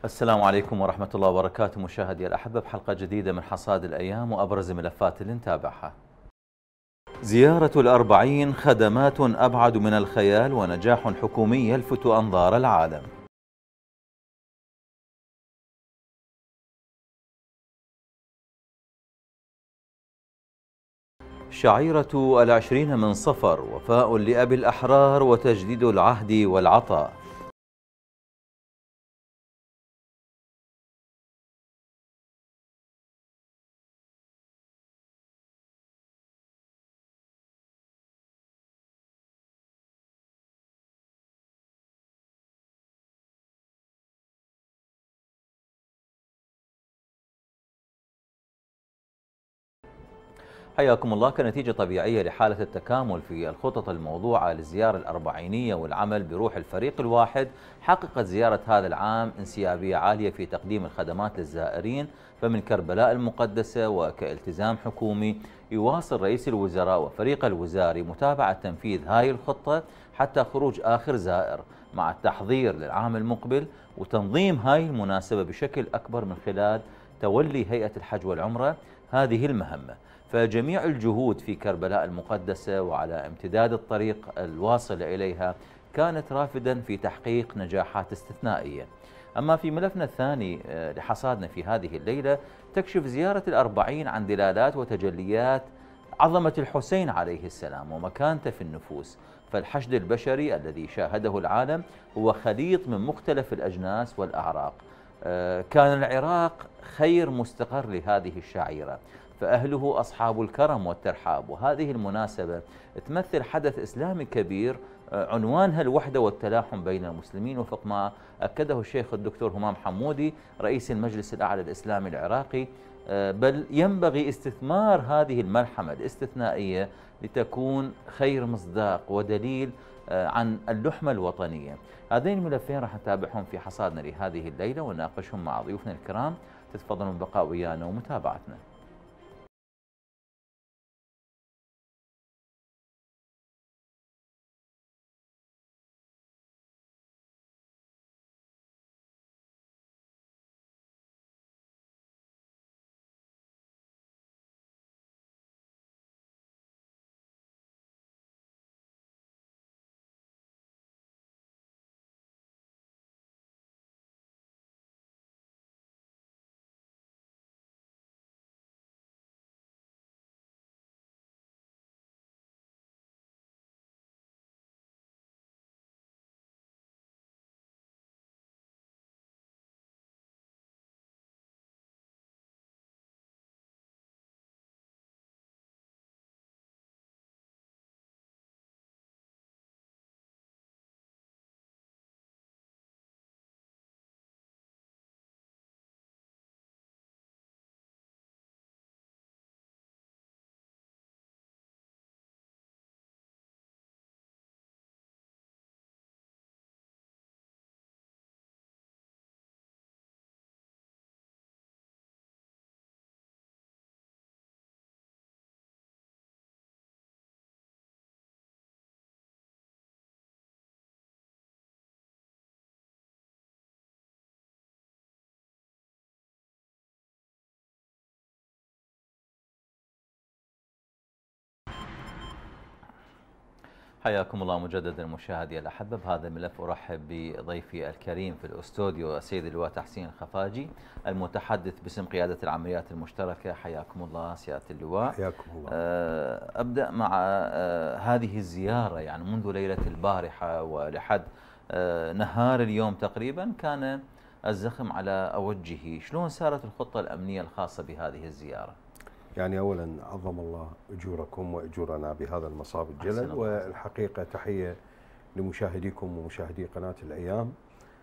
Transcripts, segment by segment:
السلام عليكم ورحمة الله وبركاته مشاهدي الأحبة بحلقة جديدة من حصاد الأيام وأبرز ملفات اللي نتابعها. زيارة الأربعين خدمات أبعد من الخيال ونجاح حكومي يلفت أنظار العالم. شعيرة العشرين من صفر وفاء لأبي الأحرار وتجديد العهد والعطاء. حياكم الله. كنتيجة طبيعية لحالة التكامل في الخطط الموضوعة للزيارة الأربعينية والعمل بروح الفريق الواحد، حققت زيارة هذا العام انسيابية عالية في تقديم الخدمات للزائرين. فمن كربلاء المقدسة وكالتزام حكومي يواصل رئيس الوزراء وفريق الوزاري متابعة تنفيذ هاي الخطة حتى خروج آخر زائر، مع التحضير للعام المقبل وتنظيم هاي المناسبة بشكل أكبر من خلال تولي هيئة الحج والعمرة هذه المهمة. فجميع الجهود في كربلاء المقدسة وعلى امتداد الطريق الواصل إليها كانت رافدا في تحقيق نجاحات استثنائية. أما في ملفنا الثاني لحصادنا في هذه الليلة، تكشف زيارة الأربعين عن دلالات وتجليات عظمة الحسين عليه السلام ومكانته في النفوس. فالحشد البشري الذي شاهده العالم هو خليط من مختلف الأجناس والأعراق. كان العراق خير مستقر لهذه الشعيرة، فأهله أصحاب الكرم والترحاب، وهذه المناسبة تمثل حدث إسلامي كبير عنوانها الوحدة والتلاحم بين المسلمين، وفق ما أكده الشيخ الدكتور همام حمودي رئيس المجلس الأعلى الإسلامي العراقي. بل ينبغي استثمار هذه الملحمة الاستثنائية لتكون خير مصداق ودليل عن اللحمة الوطنية. هذين الملفين راح نتابعهم في حصادنا لهذه الليلة ونناقشهم مع ضيوفنا الكرام. تتفضلون بالبقاء ويانا ومتابعتنا. حياكم الله مجددا مشاهدي الأحبة. بهذا الملف أرحب بضيفي الكريم في الأستوديو السيد اللواء تحسين الخفاجي المتحدث باسم قيادة العمليات المشتركة. حياكم الله سيادة اللواء. حياكم الله. أبدأ مع هذه الزيارة، يعني منذ ليلة البارحة ولحد نهار اليوم تقريبا كان الزخم على أوجه. شلون سارت الخطة الأمنية الخاصة بهذه الزيارة؟ يعني أولا عظم الله أجوركم وأجورنا بهذا المصاب الجلل، والحقيقة تحية لمشاهديكم ومشاهدي قناة الأيام.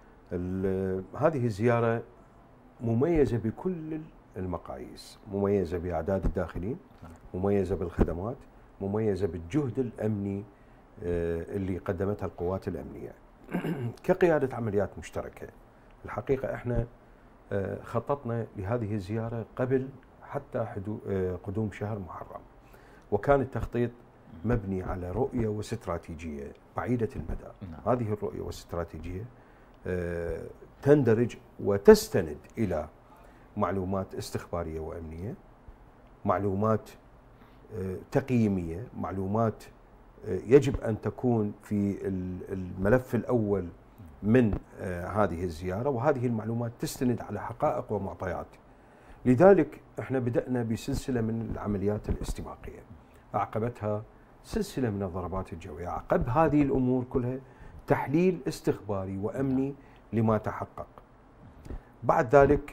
هذه الزيارة مميزة بكل المقاييس، مميزة بأعداد الداخلين، مميزة بالخدمات، مميزة بالجهد الأمني اللي قدمتها القوات الأمنية. كقيادة عمليات مشتركة الحقيقة احنا خططنا لهذه الزيارة قبل حتى قدوم شهر محرم، وكان التخطيط مبني على رؤية واستراتيجية بعيدة المدى. هذه الرؤية والاستراتيجية تندرج وتستند إلى معلومات استخبارية وأمنية، معلومات تقييمية، معلومات يجب أن تكون في الملف الأول من هذه الزيارة، وهذه المعلومات تستند على حقائق ومعطيات. لذلك احنا بدأنا بسلسلة من العمليات الاستباقية، أعقبتها سلسلة من الضربات الجوية، عقب هذه الأمور كلها تحليل استخباري وأمني لما تحقق. بعد ذلك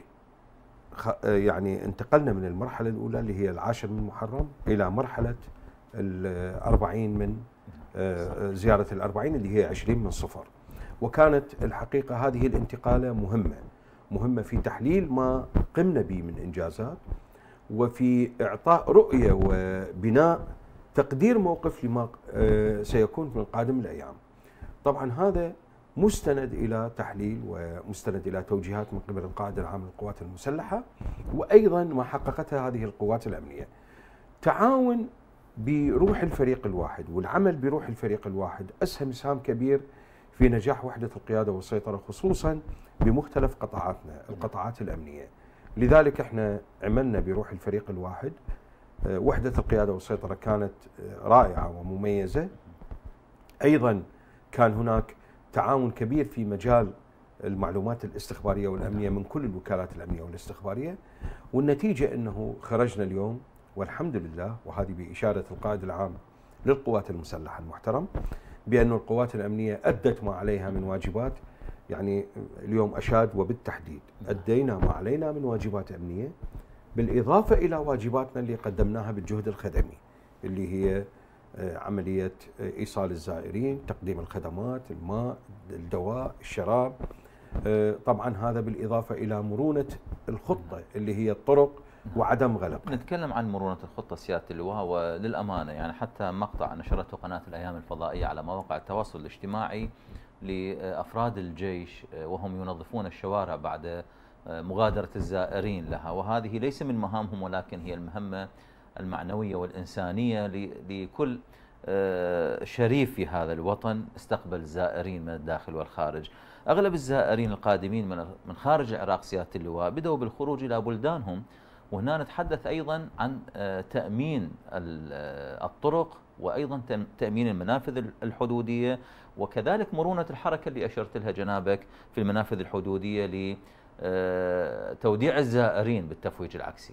يعني انتقلنا من المرحلة الأولى اللي هي 10 من محرم إلى مرحلة 40 من زيارة 40 اللي هي 20 من صفر. وكانت الحقيقة هذه الانتقالة مهمة في تحليل ما قمنا به من إنجازات، وفي إعطاء رؤية وبناء تقدير موقف لما سيكون من قادم الأيام. طبعا هذا مستند إلى تحليل ومستند إلى توجيهات من قبل القائد العام للقوات المسلحة، وأيضا ما حققتها هذه القوات الأمنية. تعاون بروح الفريق الواحد والعمل بروح الفريق الواحد أسهم إسهام كبير في نجاح وحدة القيادة والسيطرة، خصوصا بمختلف قطاعاتنا القطاعات الأمنية. لذلك احنا عملنا بروح الفريق الواحد. وحدة القيادة والسيطرة كانت رائعة ومميزة. أيضا كان هناك تعاون كبير في مجال المعلومات الاستخبارية والأمنية من كل الوكالات الأمنية والاستخبارية، والنتيجة أنه خرجنا اليوم والحمد لله، وهذه بإشارة القائد العام للقوات المسلحة المحترم، بأن القوات الأمنية أدت ما عليها من واجبات. يعني اليوم أشاد وبالتحديد أدينا ما علينا من واجبات أمنية، بالإضافة إلى واجباتنا اللي قدمناها بالجهد الخدمي اللي هي عملية إيصال الزائرين، تقديم الخدمات، الماء، الدواء، الشراب. طبعا هذا بالإضافة إلى مرونة الخطة اللي هي الطرق وعدم غلق. نتكلم عن مرونة الخطة سيادة اللواء، وللأمانة يعني حتى مقطع نشرته قناة الأيام الفضائية على مواقع التواصل الاجتماعي لأفراد الجيش وهم ينظفون الشوارع بعد مغادرة الزائرين لها، وهذه ليس من مهامهم ولكن هي المهمة المعنوية والإنسانية لكل شريف في هذا الوطن استقبل زائرين من الداخل والخارج. أغلب الزائرين القادمين من خارج العراق سيادة اللواء بدأوا بالخروج إلى بلدانهم، وهنا نتحدث أيضا عن تأمين الطرق وأيضا تأمين المنافذ الحدودية، وكذلك مرونة الحركة اللي أشرت لها جنابك في المنافذ الحدودية لتوديع الزائرين بالتفويج العكسي.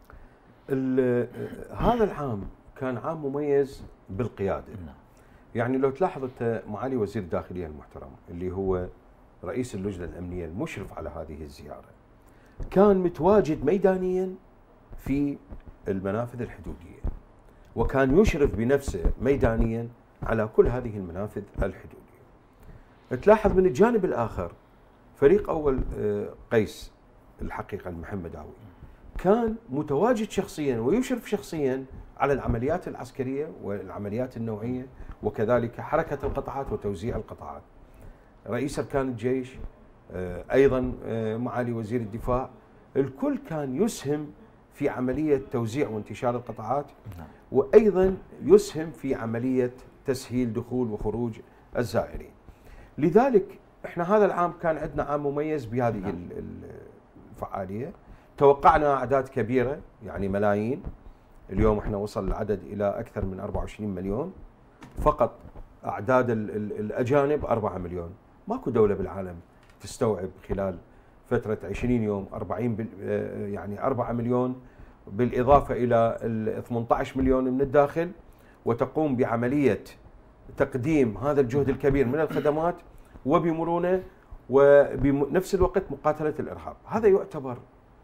هذا العام كان عام مميز بالقيادة. يعني لو تلاحظ أنت معالي وزير الداخلية المحترم اللي هو رئيس اللجنة الأمنية المشرف على هذه الزيارة، كان متواجد ميدانيا في المنافذ الحدودية، وكان يشرف بنفسه ميدانيا على كل هذه المنافذ الحدودية. تلاحظ من الجانب الآخر فريق أول قيس الحقيقة المحمداوي كان متواجد شخصيا ويشرف شخصيا على العمليات العسكرية والعمليات النوعية، وكذلك حركة القطاعات وتوزيع القطاعات. رئيس أركان الجيش أيضا معالي وزير الدفاع، الكل كان يسهم في عملية توزيع وانتشار القطاعات، وأيضا يسهم في عملية تسهيل دخول وخروج الزائرين. لذلك احنا هذا العام كان عندنا عام مميز بهذه الفعالية. توقعنا أعداد كبيرة، يعني ملايين. اليوم احنا وصل العدد إلى أكثر من 24 مليون، فقط أعداد الأجانب 4 مليون. ماكو دولة بالعالم تستوعب خلال فترة 20 يوم 40 يعني 4 مليون بالإضافة إلى 18 مليون من الداخل، وتقوم بعملية تقديم هذا الجهد الكبير من الخدمات وبمرونة وبنفس الوقت مقاتلة الإرهاب. هذا يعتبر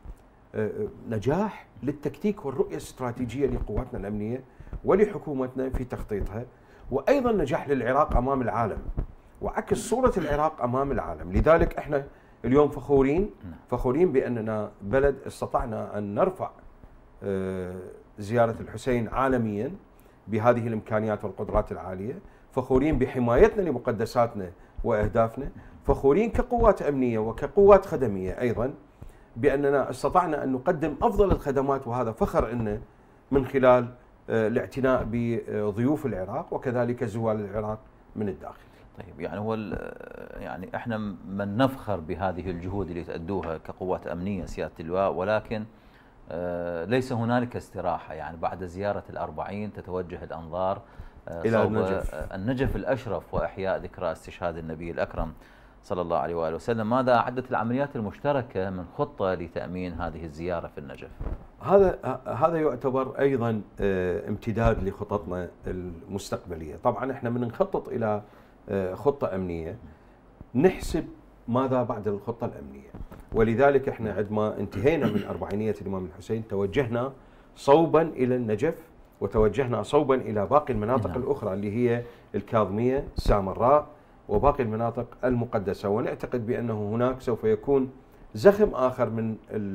نجاح للتكتيك والرؤية الاستراتيجية لقواتنا الأمنية ولحكومتنا في تخطيطها، وأيضا نجاح للعراق أمام العالم وعكس صورة العراق أمام العالم. لذلك احنا اليوم فخورين بأننا بلد استطعنا أن نرفع زيارة الحسين عالميا بهذه الإمكانيات والقدرات العالية، فخورين بحمايتنا لمقدساتنا وأهدافنا، فخورين كقوات أمنية وكقوات خدمية أيضا بأننا استطعنا أن نقدم أفضل الخدمات، وهذا فخر إنه من خلال الاعتناء بضيوف العراق وكذلك زوال العراق من الداخل. طيب يعني هو يعني احنا من نفخر بهذه الجهود اللي تأدوها كقوات أمنية سيادة اللواء، ولكن ليس هنالك استراحة. يعني بعد زيارة ال40 تتوجه الأنظار إلى صوب النجف. النجف الأشرف وإحياء ذكرى استشهاد النبي الأكرم صلى الله عليه وآله وسلم. ماذا أعدت العمليات المشتركة من خطة لتأمين هذه الزيارة في النجف؟ هذا يعتبر أيضا امتداد لخططنا المستقبلية. طبعا احنا من نخطط إلى خطة أمنية نحسب ماذا بعد الخطة الأمنية، ولذلك احنا عندما انتهينا من أربعينية الإمام الحسين توجهنا صوبا إلى النجف، وتوجهنا صوبا إلى باقي المناطق الأخرى اللي هي الكاظمية، سامراء، وباقي المناطق المقدسة. ونعتقد بأنه هناك سوف يكون زخم آخر من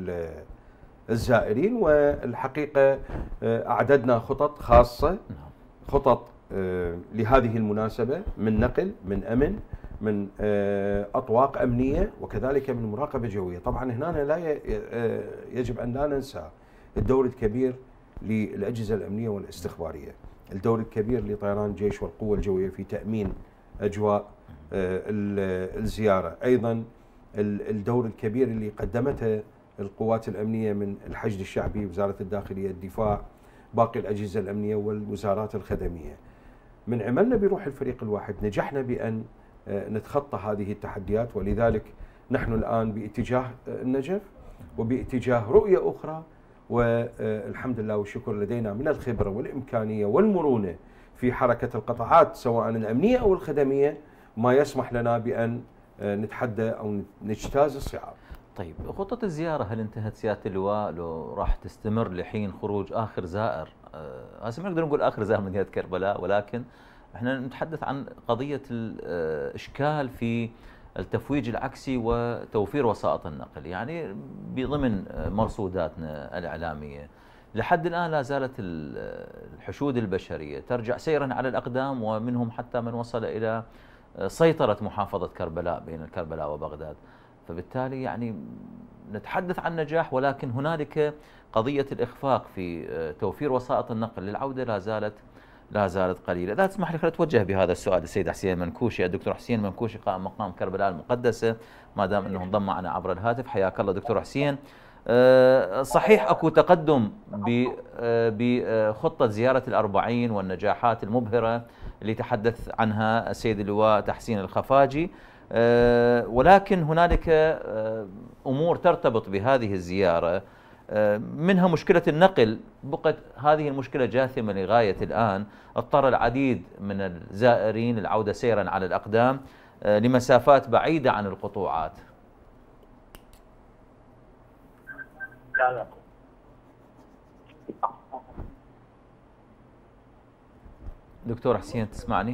الزائرين. والحقيقة أعددنا خطط خاصة، خطط لهذه المناسبة، من نقل، من أمن، من أطواق أمنية، وكذلك من مراقبة جوية. طبعا هنا لا يجب أن لا ننسى الدور الكبير للأجهزة الأمنية والاستخبارية، الدور الكبير لطيران الجيش والقوة الجوية في تأمين أجواء الزيارة، أيضا الدور الكبير اللي قدمته القوات الأمنية من الحشد الشعبي، وزارة الداخلية، الدفاع، باقي الأجهزة الأمنية والوزارات الخدمية. من عملنا بروح الفريق الواحد نجحنا بأن نتخطى هذه التحديات، ولذلك نحن الآن باتجاه النجف وباتجاه رؤية أخرى، والحمد لله والشكر لدينا من الخبرة والإمكانية والمرونة في حركة القطاعات سواء الأمنية أو الخدمية، ما يسمح لنا بأن نتحدى أو نجتاز الصعاب. طيب خطة الزيارة هل انتهت سيادة اللواء؟ لو راح تستمر لحين خروج آخر زائر، هسه ما نقدر نقول آخر زائر مدينة كربلاء، ولكن احنا نتحدث عن قضية الإشكال في التفويج العكسي وتوفير وسائط النقل، يعني بضمن مرصوداتنا الإعلامية لحد الآن لا زالت الحشود البشرية ترجع سيرا على الأقدام، ومنهم حتى من وصل إلى سيطرة محافظة كربلاء بين كربلاء وبغداد. فبالتالي يعني نتحدث عن نجاح، ولكن هنالك قضية الإخفاق في توفير وسائط النقل للعودة لا زالت قليلة. إذا تسمح لي خلينا نتوجه بهذا السؤال للسيد حسين المنكوشي، الدكتور حسين المنكوشي قائم مقام كربلاء المقدسة، ما دام أنه انضم معنا عبر الهاتف. حياك الله دكتور حسين. صحيح أكو تقدم بخطة زيارة ال40 والنجاحات المبهرة اللي تحدث عنها السيد اللواء تحسين الخفاجي، ولكن هنالك أمور ترتبط بهذه الزيارة، منها مشكلة النقل. بقت هذه المشكلة جاثمة لغاية الآن، اضطر العديد من الزائرين للعودة سيرا على الأقدام لمسافات بعيدة عن القطوعات. دكتور حسين تسمعني؟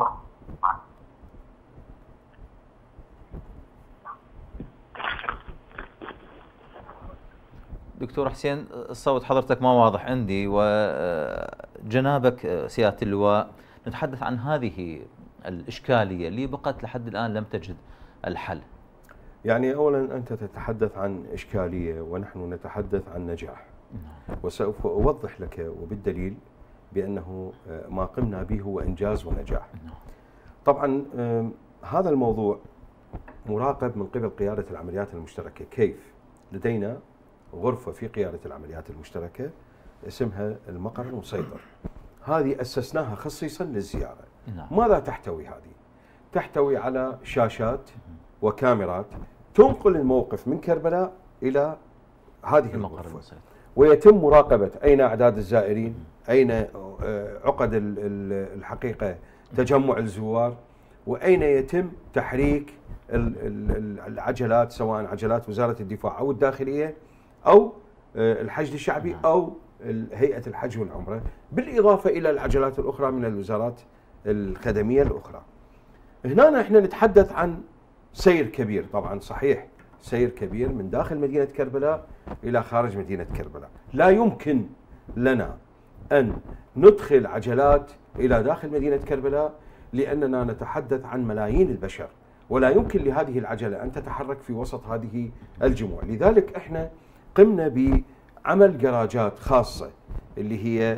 دكتور حسين صوت حضرتك ما واضح عندي، وجنابك سيادة اللواء نتحدث عن هذه الإشكالية اللي بقت لحد الآن لم تجد الحل. يعني أولا أنت تتحدث عن إشكالية ونحن نتحدث عن نجاح، وسوف أوضح لك وبالدليل بأنه ما قمنا به هو إنجاز ونجاح. طبعا هذا الموضوع مراقب من قبل قيادة العمليات المشتركة. كيف؟ لدينا غرفة في قيادة العمليات المشتركة اسمها المقر المسيطر، هذه أسسناها خصيصا للزيارة. ماذا تحتوي هذه؟ تحتوي على شاشات وكاميرات تنقل الموقف من كربلاء إلى هذه الغرفة، ويتم مراقبة أين أعداد الزائرين، أين عقد الحقيقة تجمع الزوار، وأين يتم تحريك العجلات سواء عجلات وزارة الدفاع أو الداخلية أو الحشد الشعبي أو هيئة الحج والعمرة، بالإضافة إلى العجلات الأخرى من الوزارات الخدمية الأخرى. هنا احنا نتحدث عن سير كبير، طبعا صحيح سير كبير من داخل مدينة كربلاء إلى خارج مدينة كربلاء. لا يمكن لنا أن ندخل عجلات إلى داخل مدينة كربلاء لأننا نتحدث عن ملايين البشر، ولا يمكن لهذه العجلة أن تتحرك في وسط هذه الجموع. لذلك احنا قمنا بعمل جراجات خاصة اللي هي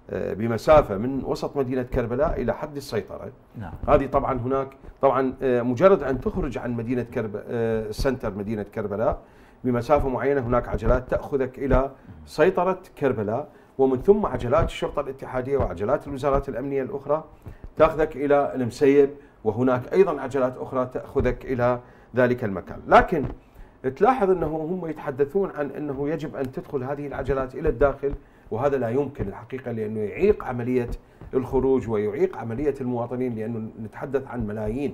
بمسافة من وسط مدينة كربلاء إلى حد السيطرة. نعم. هذه طبعا هناك طبعا مجرد أن تخرج عن مدينة سنتر مدينة كربلاء بمسافة معينة هناك عجلات تأخذك إلى سيطرة كربلاء، ومن ثم عجلات الشرطة الاتحادية وعجلات الوزارات الأمنية الأخرى تأخذك إلى المسيب، وهناك أيضا عجلات أخرى تأخذك إلى ذلك المكان. لكن تلاحظ أنه هم يتحدثون عن أنه يجب أن تدخل هذه العجلات إلى الداخل، وهذا لا يمكن الحقيقة، لأنه يعيق عملية الخروج ويعيق عملية المواطنين، لأنه نتحدث عن ملايين.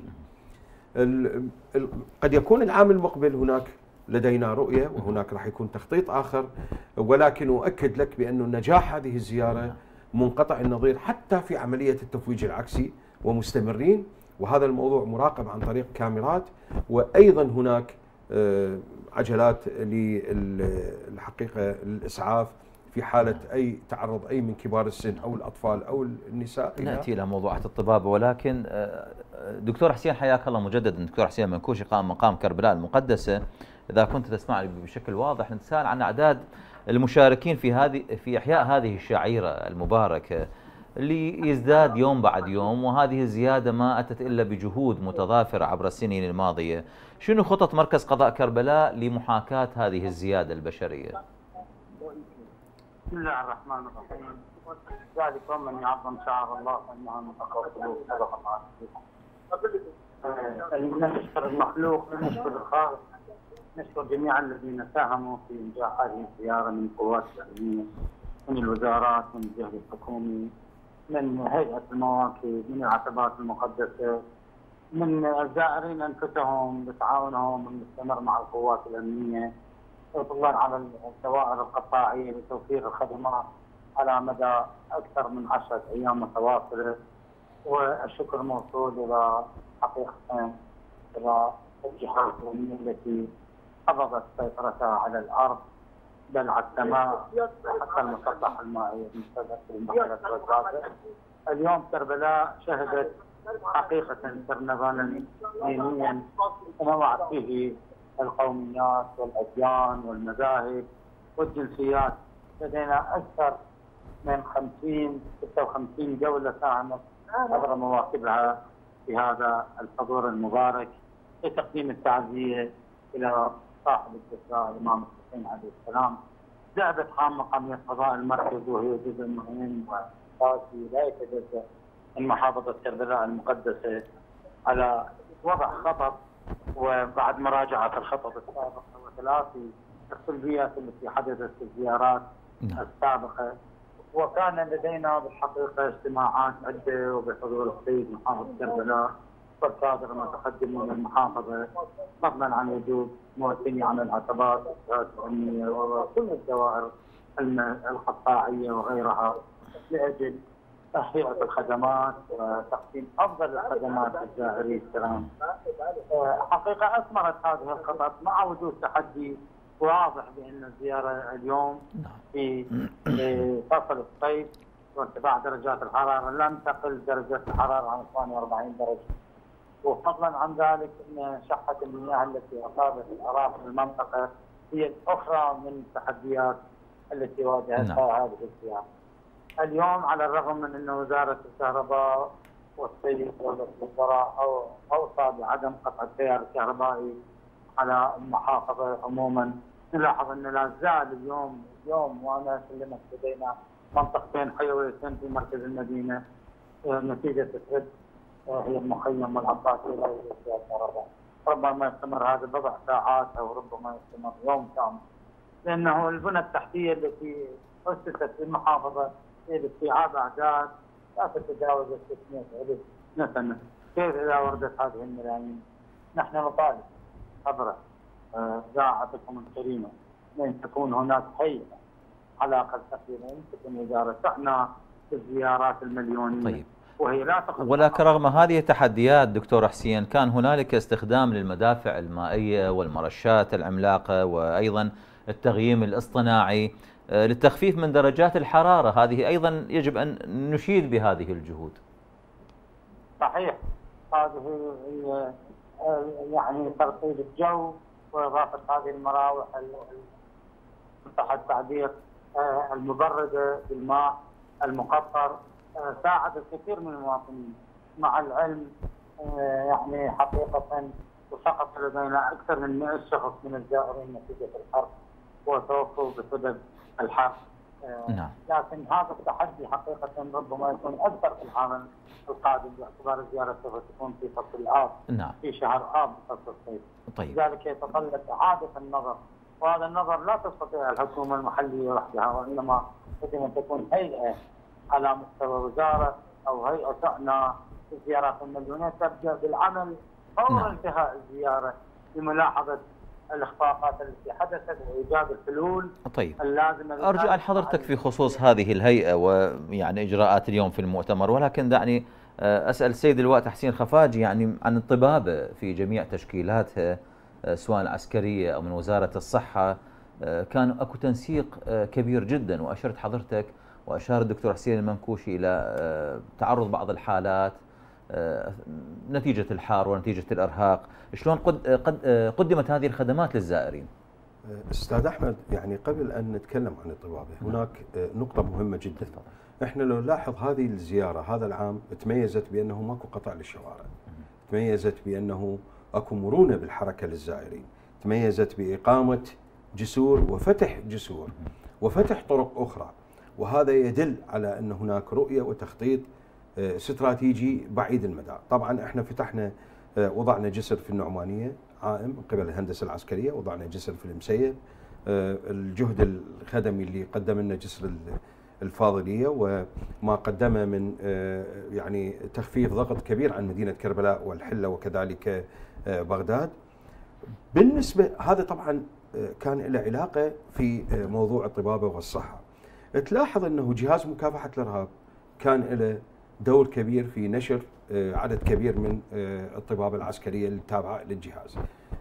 قد يكون العام المقبل هناك لدينا رؤية وهناك راح يكون تخطيط آخر، ولكن أؤكد لك بأن نجاح هذه الزيارة منقطع النظير حتى في عملية التفويج العكسي، ومستمرين، وهذا الموضوع مراقب عن طريق كاميرات، وأيضا هناك عجلات للحقيقة الإسعاف في حالة أي تعرض أي من كبار السن أو الأطفال أو النساء. نأتي إلى موضوعات الطبابة، ولكن دكتور حسين حياك الله مجددا. دكتور حسين منكوشي قام مقام كربلاء المقدسة، إذا كنت تسمعني بشكل واضح، نتساءل عن أعداد المشاركين في إحياء هذه الشعيرة المباركة اللي يزداد يوم بعد يوم، وهذه الزيادة ما أتت إلا بجهود متضافرة عبر السنين الماضية. شنو خطط مركز قضاء كربلاء لمحاكاة هذه الزيادة البشرية؟ بسم الله الرحمن الرحيم. ذلك من يعظم شعار الله فإنها من تقوى القلوب. صدق الله. نشكر المخلوق ونشكر الخالق، نشكر جميع الذين ساهموا في إنجاح هذه الزيارة من القوات الأمنية، من الوزارات، من الجهاز الحكومي، من هيئة المواكب، من العتبات المقدسة، من الزائرين أنفسهم بتعاونهم المستمر مع القوات الأمنية، وطبعا على الدوائر القطاعية لتوفير الخدمات على مدى أكثر من 10 أيام متواصلة. والشكر موصول إلى حقيقة إلى الجهات الأمنية التي حفظت سيطرتها على الأرض بل على السماء وحتى المسطح المائي المستهدف في المحيط والغازة. اليوم كربلاء شهدت حقيقة كرنفالا دينيا تنوعت فيه القوميات والأديان والمذاهب والجنسيات. لدينا أكثر من 56 جولة ساهمت عبر مواكبها في هذا الحضور المبارك لتقديم التعزية إلى صاحب الذكرى الإمام الحسين عليه السلام. ذهبت عام مقامية قضاء المركز وهي جزء مهم وأساسي لا يتجزأ من محافظة كربلاء المقدسة على وضع خطط، وبعد مراجعة الخطط السابقة وتلافي السلبيات التي حدثت في الزيارات السابقة. وكان لدينا بالحقيقة اجتماعات عدة وبحضور السيد محافظ كربلاء والكادر المتقدم من المحافظة، فضلا عن وجود ممثلين عن العتبات والجهات الأمنية وكل الدوائر القطاعية وغيرها لأجل تهيئة الخدمات وتقديم أفضل الخدمات للزائرين الكرام. حقيقة أثمرت هذه الخطط مع وجود تحدي واضح بأن الزيارة اليوم في فصل الصيف وارتفاع درجات الحرارة لم تقل درجة الحرارة عن 42 درجة. وفضلا عن ذلك أن شحة المياه التي أصابت الأراضي في المنطقة هي الأخرى من التحديات التي واجهتها هذه الزيارة. اليوم على الرغم من أن وزارة الكهرباء والسيد والوزراء أوصى بعدم قطع التيار الكهربائي على المحافظة عموما، نلاحظ أن لا زال اليوم وأنا أكلمك لدينا منطقتين حيويتين في مركز المدينة نتيجة تسريب هي المخيم والعباسية لا يوجد فيها الكهرباء. ربما يستمر هذا بضع ساعات أو ربما يستمر يوم كامل، لأنه البنى التحتية التي أسست في المحافظة هي لاستيعاب أعداد لا تتجاوز 600,000 نسمة. كيف إذا وردت هذه الملايين؟ نحن نطالب عبر إذاعتكم الكريمة أن تكون هناك هيئة على الأقل تقريبا تكون وزارة تعنى بالزيارات المليونية. طيب. وهي لا ولكن رغم هذه التحديات دكتور حسين كان هنالك استخدام للمدافع المائية والمرشات العملاقة وأيضا التغييم الاصطناعي للتخفيف من درجات الحرارة. هذه أيضا يجب أن نشيد بهذه الجهود. صحيح، هذه هي يعني ترطيب الجو وإضافة هذه المراوح تحت التعبير المبردة بالماء المقطر ساعد الكثير من المواطنين. مع العلم يعني حقيقة وسقط لدينا أكثر من 100 شخص من الزائرين نتيجة الحرب وتوفوا بسبب الحرب. نعم. لكن هذا التحدي حقيقة ربما يكون أكثر في العام القادم باعتبار الزيارة سوف تكون في فصل الآب. نعم. في شهر آب فصل الصيف. طيب. لذلك يتطلب إعادة النظر، وهذا النظر لا تستطيع الحكومة المحلية وحدها، وإنما يجب أن تكون هيئة على مستوى وزارة أو هيئة تعنى بالزيارات المليونية تبدأ بالعمل فور انتهاء الزيارة لملاحظة الإخفاقات التي حدثت وإيجاد الحلول طيب. اللازمة. أرجو عن حضرتك في خصوص هذه الهيئة ويعني إجراءات اليوم في المؤتمر، ولكن دعني أسأل السيد اللواء تحسين خفاجي يعني عن الطبابة في جميع تشكيلاتها سواء العسكرية أو من وزارة الصحة. كان أكو تنسيق كبير جدا، وأشرت حضرتك وأشار الدكتور حسين المنكوشي إلى تعرض بعض الحالات نتيجة الحار ونتيجة الإرهاق. شلون قدمت هذه الخدمات للزائرين؟ أستاذ أحمد، يعني قبل أن نتكلم عن الطبابة هناك نقطة مهمة جدا. احنا لو نلاحظ هذه الزيارة هذا العام تميزت بأنه ماكو قطع للشوارع، تميزت بأنه اكو مرونة بالحركة للزائرين، تميزت بإقامة جسور وفتح جسور وفتح طرق أخرى، وهذا يدل على أن هناك رؤية وتخطيط استراتيجي بعيد المدى. طبعا احنا فتحنا وضعنا جسر في النعمانية عائم من قبل الهندسة العسكرية، وضعنا جسر في المسيب، الجهد الخدمي اللي قدم لنا جسر الفاضلية وما قدمه من يعني تخفيف ضغط كبير عن مدينة كربلاء والحلة وكذلك بغداد. بالنسبة هذا طبعا كان له علاقة في موضوع الطبابة والصحة. تلاحظ أنه جهاز مكافحة الإرهاب كان له دور كبير في نشر عدد كبير من الطبابة العسكرية التابعة للجهاز.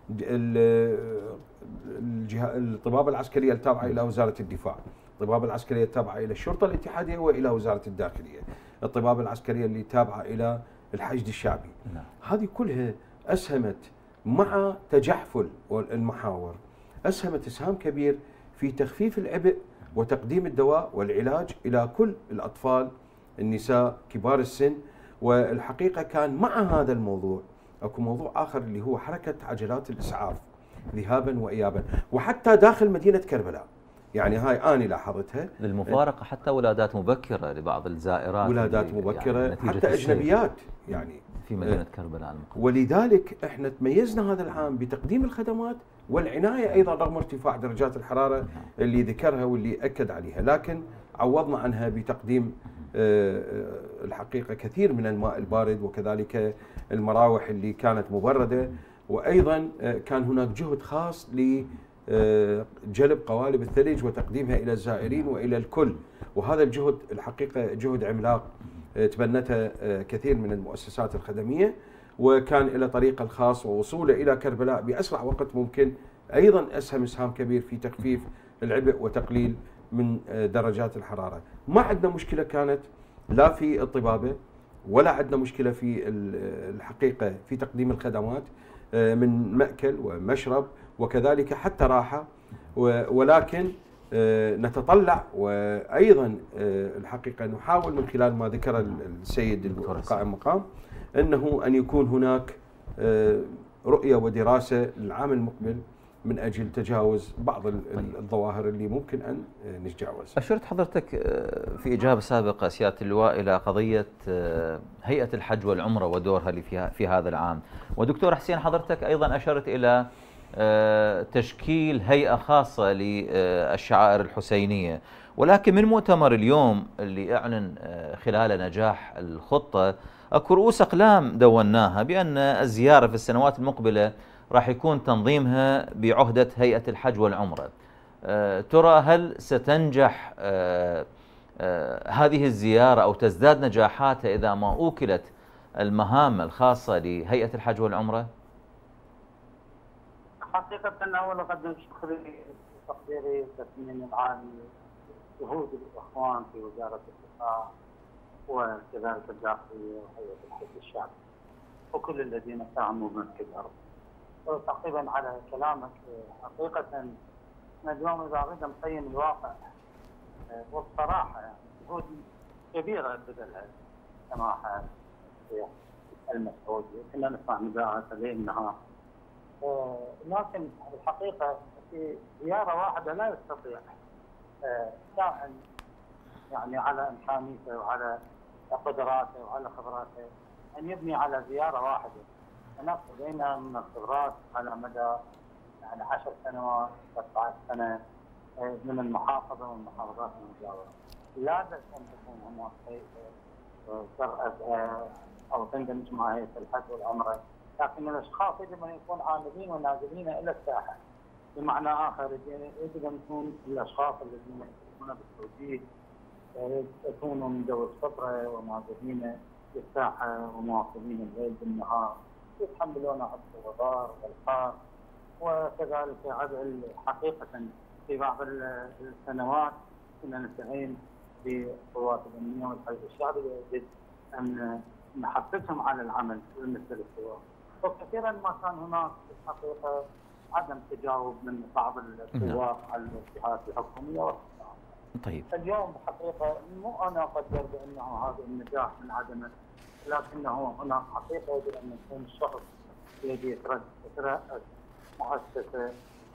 الطبابة العسكرية التابعة إلى وزارة الدفاع، الطبابة العسكرية التابعة إلى الشرطة الاتحادية وإلى وزارة الداخلية، الطبابة العسكرية اللي تابعة إلى الحشد الشعبي. هذه كلها أسهمت مع تجحفل المحاور، أسهمت إسهام كبير في تخفيف العبء وتقديم الدواء والعلاج إلى كل الأطفال، النساء، كبار السن. والحقيقة كان مع هذا الموضوع أكو موضوع آخر اللي هو حركة عجلات الإسعاف ذهابا وإيابا، وحتى داخل مدينة كربلاء. يعني هاي أنا لاحظتها للمفارقة حتى ولادات مبكرة لبعض الزائرات، ولادات مبكرة يعني حتى أجنبيات يعني في مدينة كربلاء المقدسة. ولذلك احنا تميزنا هذا العام بتقديم الخدمات والعناية أيضا رغم ارتفاع درجات الحرارة اللي ذكرها واللي أكد عليها، لكن عوضنا عنها بتقديم الحقيقة كثير من الماء البارد وكذلك المراوح اللي كانت مبردة، وأيضا كان هناك جهد خاص لجلب قوالب الثلج وتقديمها إلى الزائرين وإلى الكل. وهذا الجهد الحقيقة جهد عملاق تبنته كثير من المؤسسات الخدمية، وكان له طريقه الخاص، ووصوله إلى كربلاء بأسرع وقت ممكن أيضا أسهم إسهام كبير في تخفيف العبء وتقليل من درجات الحرارة. ما عندنا مشكلة كانت لا في الطبابة ولا عندنا مشكلة في الحقيقة في تقديم الخدمات من مأكل ومشرب وكذلك حتى راحة، ولكن نتطلع وأيضا الحقيقة نحاول من خلال ما ذكر السيد القائم مقام أنه أن يكون هناك رؤية ودراسة للعام المقبل من أجل تجاوز بعض الظواهر اللي ممكن أن نتجاوزها. أشرت حضرتك في إجابة سابقة سيادة اللواء إلى قضية هيئة الحج والعمرة ودورها اللي في هذا العام، ودكتور حسين حضرتك أيضا أشرت إلى تشكيل هيئة خاصة للشعائر الحسينية. ولكن من مؤتمر اليوم اللي أعلن خلال نجاح الخطة أكو رؤوس أقلام دوناها بأن الزيارة في السنوات المقبلة راح يكون تنظيمها بعهدة هيئة الحج والعمرة. ترى هل ستنجح هذه الزيارة أو تزداد نجاحاتها إذا ما أوكلت المهام الخاصة لهيئة الحج والعمرة؟ حقيقة أول أقدم شكري وتقديري والتثمين العالي جهود الإخوان في وزارة الدفاع وكذلك الداخلية وهيئة الحج الشعبي وكل الذين ساهموا بمسك الأرض. تعقيبا على كلامك، حقيقة اليوم إذا أريد نقيم الواقع والصراحة يعني جهود كبيرة بذلها سماحة الشيخ المسعودي، كنا نسمع نداءات ليل نهار. لكن الحقيقة في زيارة واحدة لا يستطيع كائن يعني على إمكانيته وعلى قدراته وعلى خبراته أن يبني على زيارة واحدة. هناك لدينا من الخبرات على مدى يعني 10 سنوات 13 سنة من المحافظة والمحافظات المجاورة. لا بأس أن تكون هناك هيئة أو تندمج مع هيئة الحج والعمرة، لكن الأشخاص يجب أن يكونوا عاملين ونازلين إلى الساحة. بمعنى آخر يجب أن يكون الأشخاص الذين يقومون بالتوجيه يكونوا من ذوي الخبرة ونازلين للساحة ومواصلين الليل بالنهار، يتحملون عبء الغبار والحار. وكذلك عبء حقيقة في بعض السنوات كنا نستعين بقوات الأمنية والحشد الشعبي يجب أن نحفزهم على العمل بالنسبة للسواق. وكثيرا ما كان هناك الحقيقة عدم تجاوب من بعض السواق على الجهات الحكومية والقطاع. طيب. اليوم حقيقة مو أنا أقدر بأنه هذا النجاح من عدمه، لكنه هناك حقيقة يجب أن يكون الشخص الذي يترأس مؤسسة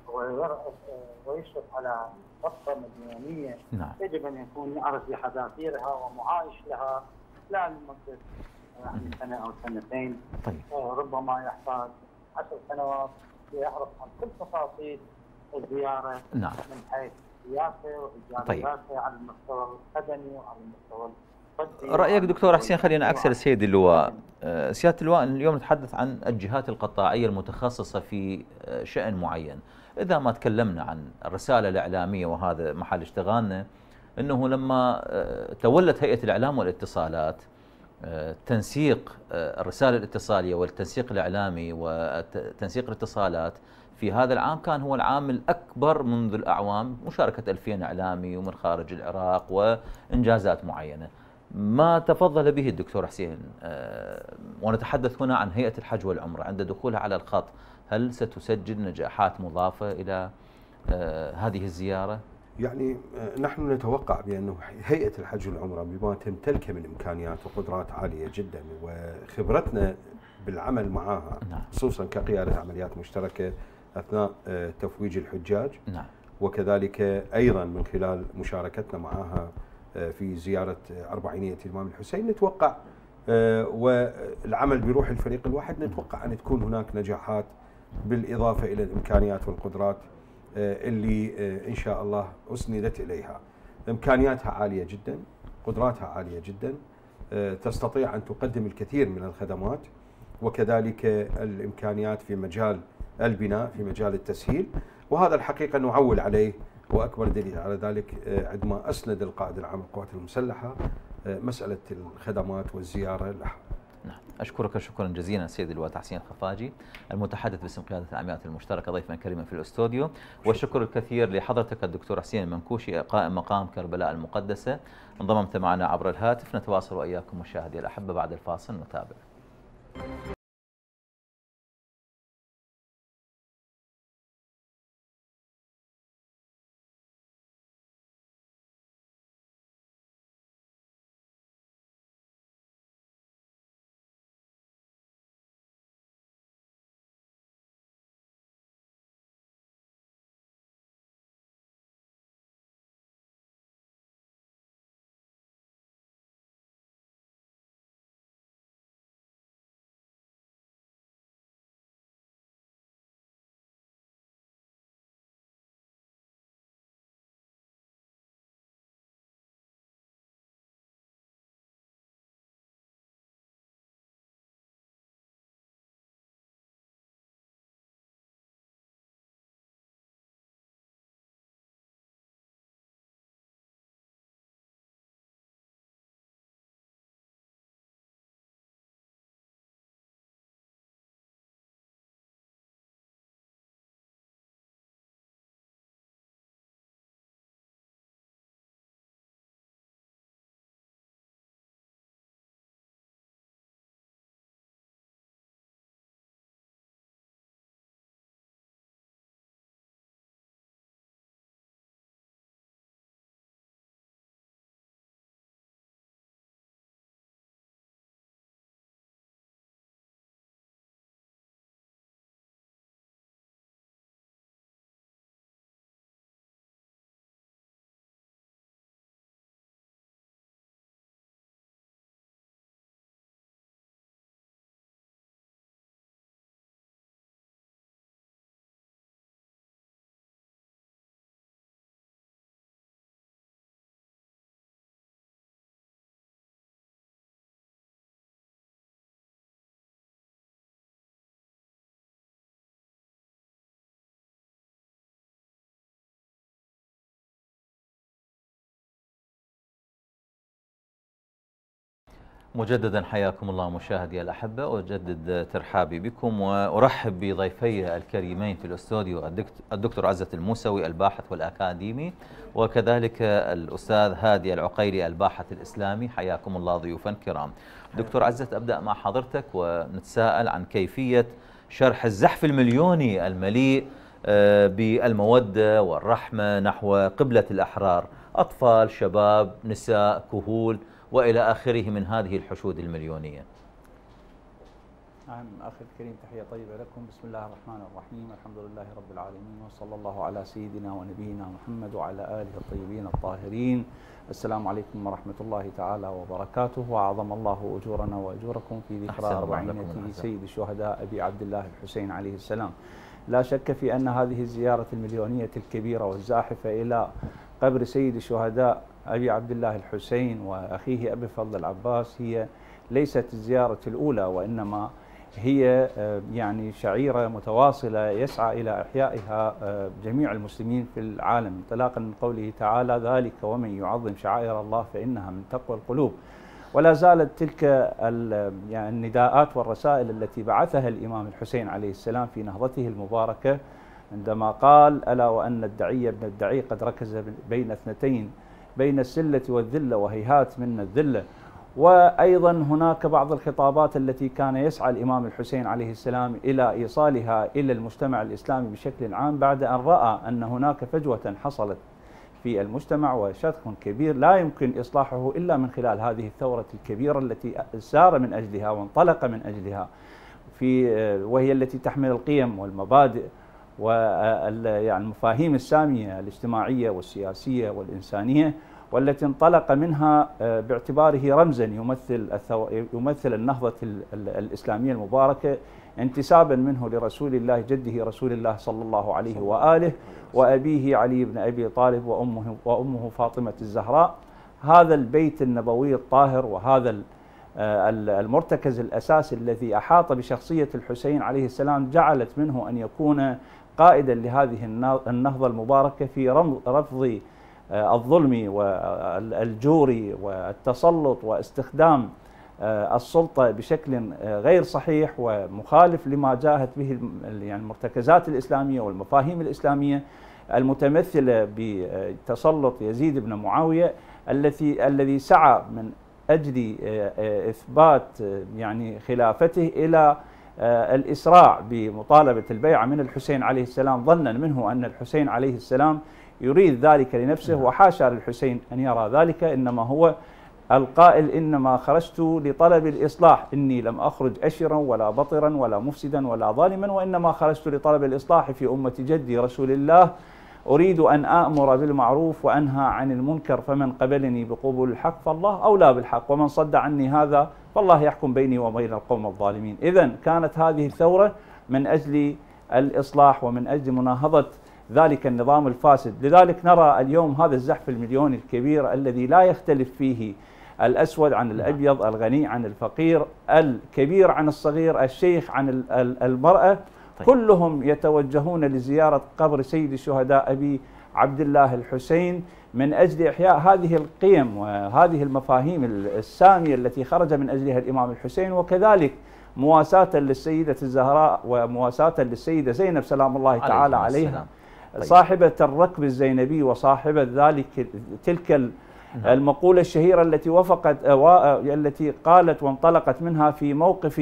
ويشرف على خطة مديونية. نعم. يجب أن يكون يعرف بحذافيرها ومعايش لها لا لمدة يعني سنة أو سنتين. طيب. ربما يحتاج 10 سنوات ليعرف عن كل تفاصيل الزيارة. نعم. من حيث سياسة وإيجابياتها على المستوى الخدمي وعلى المستوى الطبي. رأيك دكتور حسين، خلينا أكثر السيد اللواء. سيادة اللواء، اليوم نتحدث عن الجهات القطاعية المتخصصة في شأن معين. إذا ما تكلمنا عن الرسالة الإعلامية وهذا محل اشتغالنا، أنه لما تولت هيئة الإعلام والاتصالات تنسيق الرسالة الاتصالية والتنسيق الإعلامي وتنسيق الاتصالات في هذا العام كان هو العام الأكبر منذ الأعوام، مشاركة 2000 إعلامي ومن خارج العراق وإنجازات معينة. ما تفضل به الدكتور حسين، ونتحدث هنا عن هيئة الحج والعمرة عند دخولها على الخط، هل ستسجل نجاحات مضافة إلى هذه الزيارة؟ يعني نحن نتوقع بأنه هيئة الحج والعمرة بما تمتلكه من إمكانيات وقدرات عالية جدا، وخبرتنا بالعمل معها خصوصا كقيادة عمليات مشتركة أثناء تفويج الحجاج، وكذلك أيضا من خلال مشاركتنا معها في زيارة أربعينية الإمام الحسين، نتوقع والعمل بروح الفريق الواحد نتوقع أن تكون هناك نجاحات بالإضافة إلى الإمكانيات والقدرات اللي إن شاء الله أسندت إليها. إمكانياتها عالية جدا، قدراتها عالية جدا، تستطيع أن تقدم الكثير من الخدمات، وكذلك الإمكانيات في مجال البناء، في مجال التسهيل، وهذا الحقيقة نعول عليه. وأكبر دليل على ذلك عندما أسند القائد العام للقوات المسلحة مسألة الخدمات والزيارة لها. نعم، أشكرك شكرا جزيلا سيد اللواء تحسين الخفاجي المتحدث باسم قيادة العمليات المشتركة ضيفا كريما في الاستوديو، والشكر الكثير لحضرتك الدكتور حسين المنكوشي قائم مقام كربلاء المقدسة، انضممت معنا عبر الهاتف. نتواصل وإياكم مشاهدي الأحبة بعد الفاصل نتابع. مجددا حياكم الله مشاهدي الأحبة، أجدد ترحابي بكم وأرحب بضيفي الكريمين في الاستوديو الدكتور عزة الموسوي الباحث والأكاديمي، وكذلك الأستاذ هادي العقيلي الباحث الإسلامي. حياكم الله ضيوفا كرام. دكتور عزة، أبدأ مع حضرتك ونتساءل عن كيفية شرح الزحف المليوني المليء بالمودة والرحمة نحو قبلة الأحرار، أطفال، شباب، نساء، كهول وإلى آخره من هذه الحشود المليونية. نعم أخي الكريم، تحية طيبة لكم. بسم الله الرحمن الرحيم، الحمد لله رب العالمين، وصلى الله على سيدنا ونبينا محمد وعلى آله الطيبين الطاهرين. السلام عليكم ورحمة الله تعالى وبركاته، وأعظم الله أجورنا وأجوركم في ذكرى أربعينة سيد الشهداء أبي عبد الله الحسين عليه السلام. لا شك في أن هذه الزيارة المليونية الكبيرة والزاحفة إلى قبر سيد الشهداء أبي عبد الله الحسين وأخيه أبي فضل العباس هي ليست الزيارة الأولى، وإنما هي يعني شعيرة متواصلة يسعى إلى إحيائها جميع المسلمين في العالم، انطلاقا من قوله تعالى: ذلك ومن يعظم شعائر الله فإنها من تقوى القلوب. ولا زالت تلك يعني النداءات والرسائل التي بعثها الإمام الحسين عليه السلام في نهضته المباركة، عندما قال: ألا وأن الدعي ابن الدعي قد ركز بين اثنتين، بين السلة والذلة وهيهات من الذلة. وأيضا هناك بعض الخطابات التي كان يسعى الإمام الحسين عليه السلام إلى إيصالها إلى المجتمع الإسلامي بشكل عام، بعد أن رأى أن هناك فجوة حصلت في المجتمع وشق كبير لا يمكن إصلاحه إلا من خلال هذه الثورة الكبيرة التي سار من أجلها وانطلق من أجلها، وهي التي تحمل القيم والمبادئ والمفاهيم السامية الاجتماعية والسياسية والإنسانية، والتي انطلق منها باعتباره رمزا يمثل النهضة الإسلامية المباركة، انتسابا منه لرسول الله جده رسول الله صلى الله عليه وآله وأبيه علي بن أبي طالب وأمه فاطمة الزهراء. هذا البيت النبوي الطاهر وهذا المرتكز الأساسي الذي أحاط بشخصية الحسين عليه السلام جعلت منه أن يكون قائدا لهذه النهضة المباركة في رفض الظلم والجور والتسلط واستخدام السلطة بشكل غير صحيح ومخالف لما جاءت به المرتكزات الإسلامية والمفاهيم الإسلامية المتمثلة بتسلط يزيد بن معاوية الذي سعى من أجل إثبات خلافته إلى الإسراع بمطالبة البيعة من الحسين عليه السلام، ظنا منه أن الحسين عليه السلام يريد ذلك لنفسه، وحاشا للحسين أن يرى ذلك، إنما هو القائل: إنما خرجت لطلب الإصلاح، إني لم أخرج أشرا ولا بطرا ولا مفسدا ولا ظالما، وإنما خرجت لطلب الإصلاح في أمة جدي رسول الله، أريد أن آمر بالمعروف وأنهى عن المنكر، فمن قبلني بقبول الحق فالله أولى بالحق، ومن صد عني هذا فالله يحكم بيني وبين القوم الظالمين. إذن كانت هذه الثورة من أجل الإصلاح ومن أجل مناهضة ذلك النظام الفاسد. لذلك نرى اليوم هذا الزحف المليوني الكبير الذي لا يختلف فيه الأسود عن الأبيض، الغني عن الفقير، الكبير عن الصغير، الشيخ عن المرأة، كلهم يتوجهون لزيارة قبر سيد الشهداء أبي عبد الله الحسين من أجل إحياء هذه القيم وهذه المفاهيم السامية التي خرج من أجلها الإمام الحسين، وكذلك مواساة للسيدة الزهراء ومواساة للسيدة زينب سلام الله تعالى عليها، صاحبة الركب الزينبي وصاحبة تلك المقولة الشهيرة التي التي قالت وانطلقت منها في موقف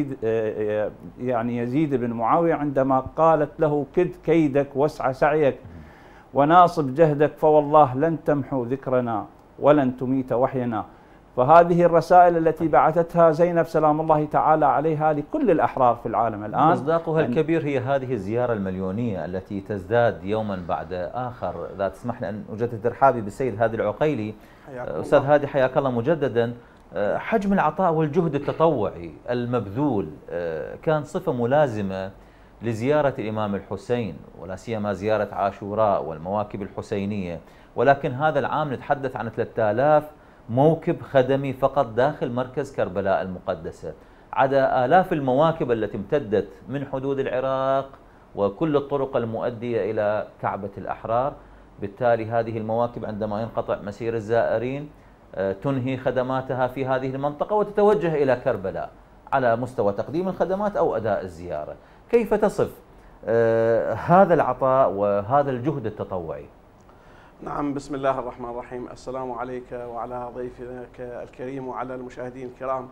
يزيد بن معاوية عندما قالت له: كد كيدك واسع سعيك وناصب جهدك، فوالله لن تمحو ذكرنا ولن تميت وحينا. فهذه الرسائل التي بعثتها زينب سلام الله تعالى عليها لكل الأحرار في العالم الآن، مصداقها الكبير هي هذه الزيارة المليونية التي تزداد يوما بعد آخر. إذا تسمح لي أن أجدد ترحابي بالسيد هادي العقيلي. أستاذ هادي حياك الله مجددا. حجم العطاء والجهد التطوعي المبذول كان صفة ملازمة لزيارة الإمام الحسين، ولا سيما زيارة عاشوراء والمواكب الحسينية، ولكن هذا العام نتحدث عن 3000 موكب خدمي فقط داخل مركز كربلاء المقدسة، عدا آلاف المواكب التي امتدت من حدود العراق وكل الطرق المؤدية إلى كعبة الأحرار. بالتالي هذه المواكب عندما ينقطع مسير الزائرين تنهي خدماتها في هذه المنطقة وتتوجه إلى كربلاء على مستوى تقديم الخدمات أو أداء الزيارة. كيف تصف هذا العطاء وهذا الجهد التطوعي؟ نعم، بسم الله الرحمن الرحيم. السلام عليك وعلى ضيفك الكريم وعلى المشاهدين الكرام.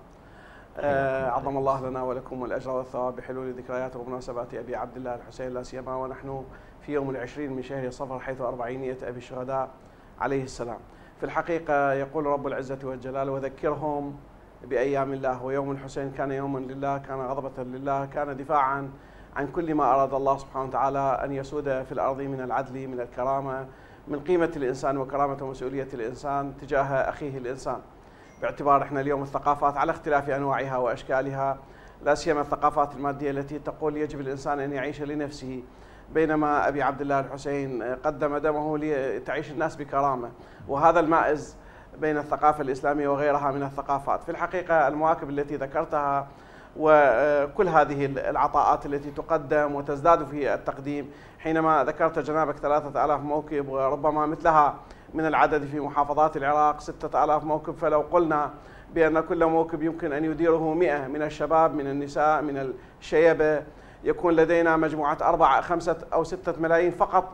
عظم الله لنا ولكم الأجر والثواب بحلول ذكريات ومناسبات أبي عبد الله الحسين، لا سيما ونحن في يوم 20 من شهر صفر، حيث 40 أبي الشهداء عليه السلام. في الحقيقة يقول رب العزة والجلال: وذكرهم بأيام الله. ويوم الحسين كان يوما لله، كان غضبة لله، كان دفاعا عن كل ما أراد الله سبحانه وتعالى أن يسود في الأرض من العدل، من الكرامة، من قيمة الإنسان وكرامة ومسؤولية الإنسان تجاه أخيه الإنسان. باعتبار احنا اليوم الثقافات على اختلاف أنواعها وأشكالها، لا سيما الثقافات المادية التي تقول يجب الإنسان أن يعيش لنفسه، بينما أبي عبد الله الحسين قدم دمه لتعيش الناس بكرامة. وهذا المائز بين الثقافة الإسلامية وغيرها من الثقافات. في الحقيقة المواكب التي ذكرتها وكل هذه العطاءات التي تقدم وتزداد في التقديم، حينما ذكرت جنابك 3000 موكب وربما مثلها من العدد في محافظات العراق 6000 موكب، فلو قلنا بأن كل موكب يمكن أن يديره 100 من الشباب، من النساء، من الشيبة، يكون لدينا مجموعة 4 5 أو 6 ملايين فقط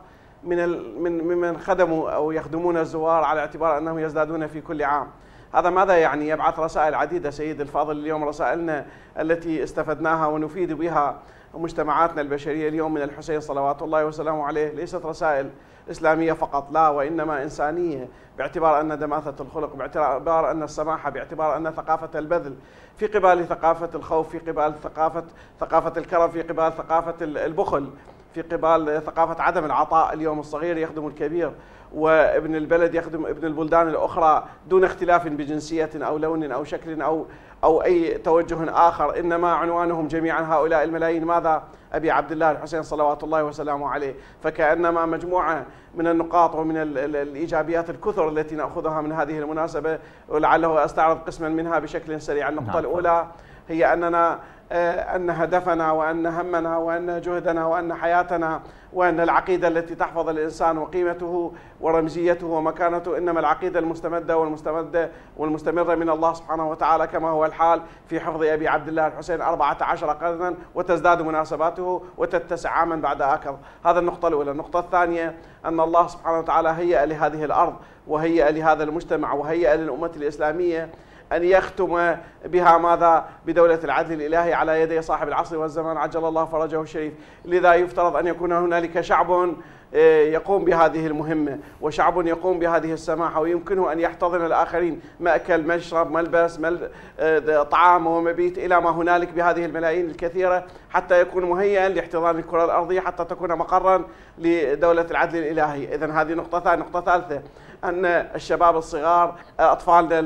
ممن خدموا أو يخدمون الزوار، على اعتبار أنهم يزدادون في كل عام. هذا ماذا يعني؟ يبعث رسائل عديدة سيد الفاضل. اليوم رسائلنا التي استفدناها ونفيد بها مجتمعاتنا البشرية اليوم من الحسين صلوات الله وسلامه عليه ليست رسائل إسلامية فقط، لا، وإنما إنسانية، باعتبار أن دماثة الخلق، باعتبار أن السماحة، باعتبار أن ثقافة البذل في قبال ثقافة الخوف، في قبال ثقافة الكرم، في قبال ثقافة البخل، في قبال ثقافة عدم العطاء. اليوم الصغير يخدم الكبير، وابن البلد يخدم ابن البلدان الأخرى دون اختلاف بجنسية أو لون أو شكل أو أي توجه آخر، إنما عنوانهم جميعا هؤلاء الملايين ماذا؟ أبي عبد الله الحسين صلوات الله وسلامه عليه. فكأنما مجموعة من النقاط ومن الإيجابيات الكثر التي نأخذها من هذه المناسبة، ولعله أستعرض قسما منها بشكل سريع. النقطة الأولى هي أن هدفنا وأن همنا وأن جهدنا وأن حياتنا وأن العقيدة التي تحفظ الإنسان وقيمته ورمزيته ومكانته، إنما العقيدة المستمدة والمستمرة من الله سبحانه وتعالى، كما هو الحال في حفظ أبي عبد الله الحسين 14 قرنا، وتزداد مناسباته وتتسع عاما بعد آخر. هذا النقطة الأولى. النقطة الثانية أن الله سبحانه وتعالى هيأ لهذه الأرض وهيأ لهذا المجتمع وهيأ للأمة الإسلامية أن يختم بها ماذا؟ بدولة العدل الإلهي على يدي صاحب العصر والزمان عجل الله فرجه الشريف. لذا يفترض أن يكون هنالك شعب يقوم بهذه المهمة، وشعب يقوم بهذه السماحة، ويمكنه أن يحتضن الآخرين، مأكل، مشرب، ملبس، طعام ومبيت إلى ما هنالك بهذه الملايين الكثيرة، حتى يكون مهيئا لاحتضان الكرة الأرضية، حتى تكون مقرا لدولة العدل الإلهي. إذن هذه نقطة ثانية. نقطة ثالثة أن الشباب الصغار، أطفالنا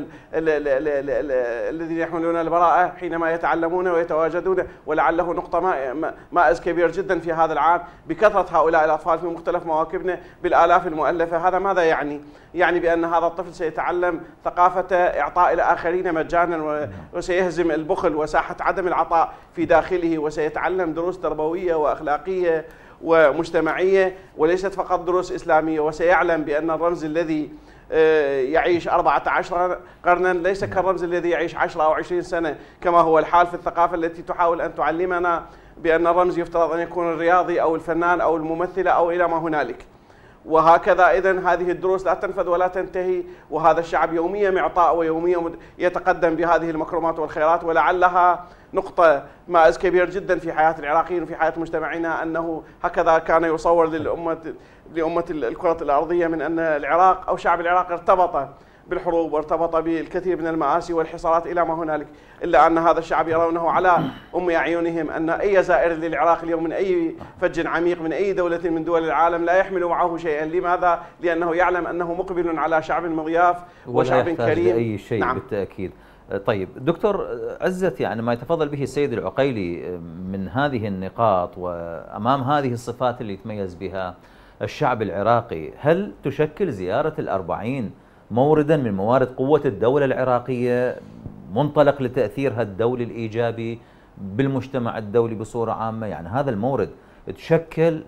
الذين يحملون البراءة حينما يتعلمون ويتواجدون، ولعله نقطة مائز كبير جدا في هذا العام بكثرة هؤلاء الأطفال في مختلف مواكبنا بالآلاف المؤلفة. هذا ماذا يعني؟ يعني بأن هذا الطفل سيتعلم ثقافة إعطاء الآخرين مجانا، وسيهزم البخل وساحة عدم العطاء في داخله، وسيتعلم دروس تربوية وأخلاقية ومجتمعية وليست فقط دروس إسلامية، وسيعلم بأن الرمز الذي يعيش 14 قرنا ليس كالرمز الذي يعيش 10 أو 20 سنة، كما هو الحال في الثقافة التي تحاول أن تعلمنا بأن الرمز يفترض أن يكون الرياضي أو الفنان أو الممثلة أو إلى ما هنالك. وهكذا إذن هذه الدروس لا تنفذ ولا تنتهي، وهذا الشعب يوميا معطاء ويوميا يتقدم بهذه المكرمات والخيرات. ولعلها نقطة مائز كبير جدا في حياة العراقيين وفي حياة مجتمعنا، أنه هكذا كان يصور لأمة الكرة الأرضية من أن العراق أو شعب العراق ارتبط بالحروب وارتبط بالكثير من المآسي والحصارات إلى ما هنالك، إلا أن هذا الشعب يرونه على أم أعينهم، أن أي زائر للعراق اليوم من أي فج عميق من أي دولة من دول العالم لا يحمل معه شيئا. لماذا؟ لأنه يعلم أنه مقبل على شعب مضياف وشعب كريم. أي شيء. نعم. بالتأكيد. طيب دكتور عزت، يعني ما يتفضل به السيد العقيلي من هذه النقاط وأمام هذه الصفات اللي يتميز بها الشعب العراقي، هل تشكل زيارة الأربعين موردا من موارد قوة الدولة العراقية، منطلق لتأثيرها الدولي الإيجابي بالمجتمع الدولي بصورة عامة؟ يعني هذا المورد تشكل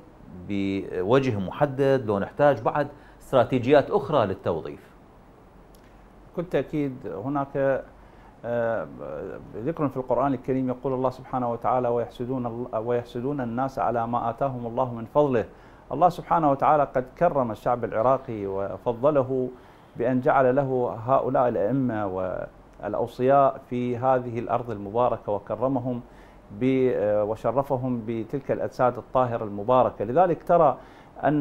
بوجه محدد لو نحتاج بعد استراتيجيات أخرى للتوظيف؟ بكل تأكيد هناك ذكر في القرآن الكريم، يقول الله سبحانه وتعالى: ويحسدون الناس على ما آتاهم الله من فضله. الله سبحانه وتعالى قد كرم الشعب العراقي وفضله بأن جعل له هؤلاء الأئمة والأوصياء في هذه الأرض المباركة، وكرمهم وشرفهم بتلك الأجساد الطاهرة المباركة. لذلك ترى أن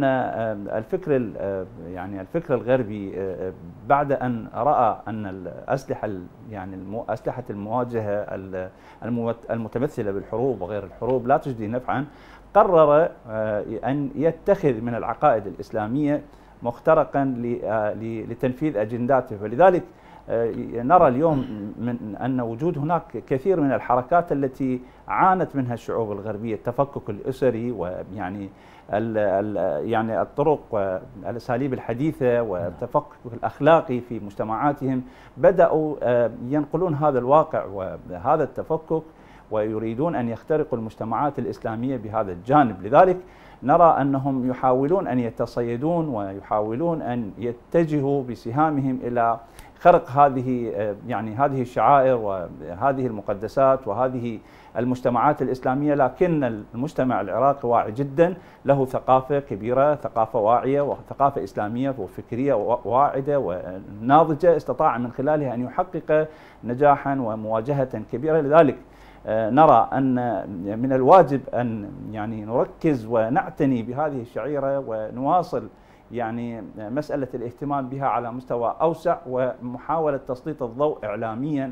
الفكر الغربي بعد أن رأى أن الأسلحة أسلحة المواجهة المتمثلة بالحروب وغير الحروب لا تجدي نفعا، قرر أن يتخذ من العقائد الإسلامية مخترقا لتنفيذ أجنداته. ولذلك نرى اليوم من أن وجود هناك كثير من الحركات التي عانت منها الشعوب الغربية، التفكك الأسري ويعني الطرق والأساليب الحديثة والتفكك الأخلاقي في مجتمعاتهم، بدأوا ينقلون هذا الواقع وهذا التفكك ويريدون أن يخترقوا المجتمعات الإسلامية بهذا الجانب. لذلك نرى أنهم يحاولون أن يتصيدون ويحاولون أن يتجهوا بسهامهم إلى خرق هذه الشعائر وهذه المقدسات وهذه المجتمعات الإسلامية. لكن المجتمع العراقي واعي جدا، له ثقافة كبيرة، ثقافة واعية وثقافة إسلامية وفكرية واعدة وناضجة، استطاع من خلالها أن يحقق نجاحا ومواجهة كبيرة. لذلك نرى أن من الواجب أن نركز ونعتني بهذه الشعيرة ونواصل مسألة الاهتمام بها على مستوى أوسع، ومحاولة تسليط الضوء إعلاميا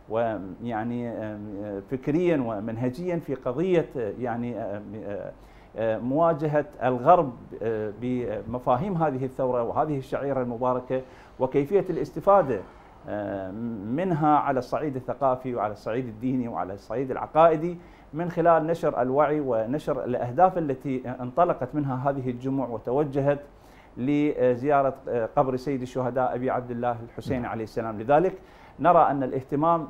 فكريا ومنهجيا في قضية مواجهة الغرب بمفاهيم هذه الثورة وهذه الشعيرة المباركة، وكيفية الاستفادة منها على الصعيد الثقافي وعلى الصعيد الديني وعلى الصعيد العقائدي، من خلال نشر الوعي ونشر الأهداف التي انطلقت منها هذه الجمع وتوجهت لزيارة قبر سيد الشهداء أبي عبد الله الحسين عليه السلام. لذلك نرى أن الاهتمام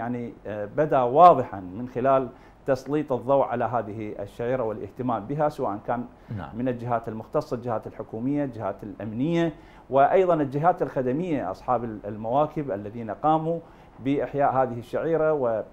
بدأ واضحا من خلال تسليط الضوء على هذه الشعيرة والاهتمام بها، سواء كان من الجهات المختصة، الجهات الحكومية، الجهات الأمنية، وأيضا الجهات الخدمية، أصحاب المواكب الذين قاموا بإحياء هذه الشعيرة